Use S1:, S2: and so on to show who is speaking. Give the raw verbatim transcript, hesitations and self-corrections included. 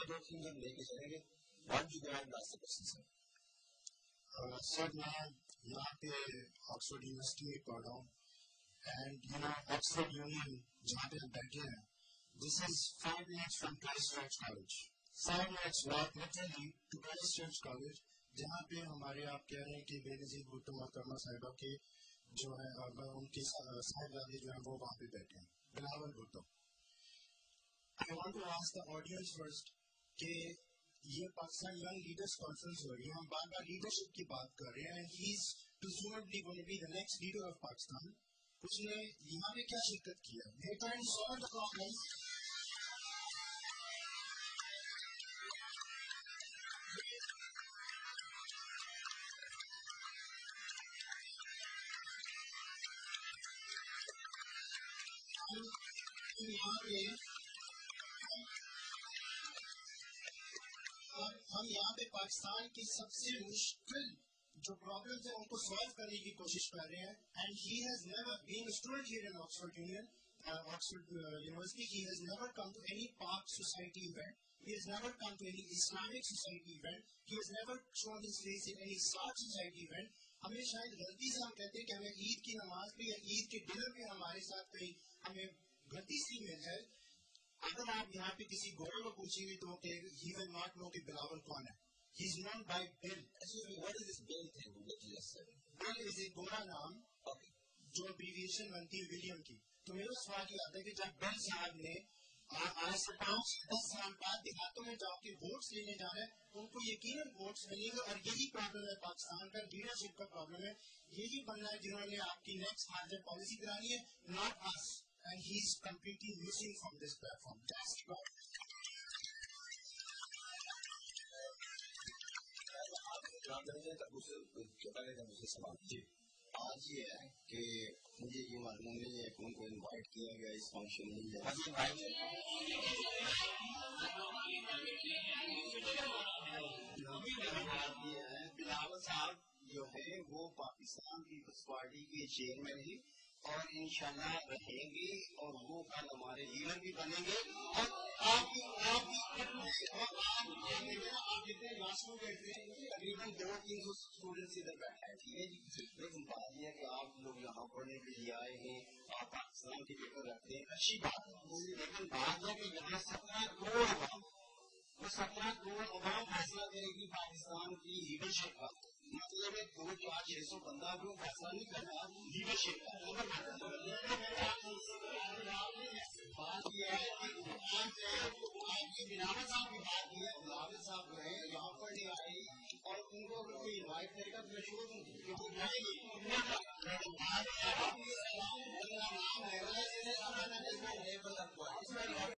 S1: دو تین ہم لے کے چلیں گے. What do you guys ask the question, sir?
S2: سر میں یہاں پہ آکسفورڈ یونیورسٹی میں پڑھ رہا ہوں and you know Oxford union جہاں پہ ہم بیٹھے ہیں this is five minutes from Christ Church college. Five minutes walk literally to Christ Church college جہاں پہ ہمارے آپ کہہ رہے ہیں کہ بے نظیر بھٹو محترمہ صاحبہ کے جو ہے ان کے صاحبزادے جو ہیں وہ وہاں پہ بیٹھے ہیں. Bilawal Bhutto. I want to ask the audience first کہ یہ پاکستان ینگ لیڈرز کانفرنس ہو رہی ہے, ہم بار بار لیڈرشپ کی بات کر رہے ہیں, ہی از presumably going to be the next leader of Pakistan. اس نے یہاں پہ کیا شرکت کیا؟ یہاں پہ ہم یہاں پہ پاکستان کی سب سے مشکل جو پرابلمس ہیں ان کو سالو کرنے کی کوشش کر رہے ہیں. And he has never been student here in Oxford union Oxford university. He has never come to any Pak society event. He has never come to any Islamic society event. He has never shown his face in any South society event. ہمیں شاید غلطی سے ہم کہتے ہیں کہ ہمیں عید کی نماز پہ یا عید کے ڈنر پہ ہمارے ساتھ کہیں ہمیں غلطی سی مل ہے. اگر آپ یہاں پہ کسی گورے کو پوچھیں گے تو کہ he will not know کہ بلاول کون ہے. He is known by Bill.
S1: What is this Bill thing that you just said?
S2: Bill is a گورا نام جو ابریویشن بنتی ہے ولیم کی. تو میرا سوال یہ آتا ہے کہ جب بل صاحب نے آج سے پانچ دس سال بعد دیہاتوں میں جا کے ووٹس لینے جا رہے ہیں ان کو یقیناً ووٹس ملیں گے. اور یہی پرابلم ہے پاکستان کا, لیڈرشپ کا پرابلم ہے. یہی بننا ہے جنہوں نے آپ کی نیکسٹ ہارڈر پالیسی کرانی ہے, not us. And he is completely missing from this platform.
S1: جی آج یہ ہے کہ مجھے یہ معلوم نہیں ہے کون کو انوائٹ کیا گیا اس فنکشن میں. یہ ہے بلاول صاحب جو ہے وہ پاکستان پیپلز پارٹی کے چیئرمین ہیں اور انشاءاللہ رہیں گے اور وہ کل ہمارے لیڈر بھی بنیں گے. اور آپ آپ جتنے راشن بیٹھتے ہیں تقریباً دو تین سو اسٹوڈنٹس ادھر بیٹھا ہے, ٹھیک ہے جی. لیکن بات یہ ہے کہ آپ لوگ یہاں پڑھنے کے لیے آئے ہیں, آپ پاکستان کی فکر رکھتے ہیں, اچھی بات ہے. لیکن بات ہے کہ یہاں سترہ کروڑ عوام وہ سترہ کروڑ عوام فیصلہ کرے گی پاکستان کی لیڈرشپ کا. مطلب ہے دو چار چھ سو بندہ جو فیصلہ نہیں کرتا لیڈرشپ کا. بات یہ ہے کہ بلاول صاحب کی بات کی ہے. بلاول صاحب جو ہے یہاں پڑھنے آئے اور ان کو اگر کوئی انوائٹ کرے گا تو میں شروع دوں گی کہ وہ جائیں گے.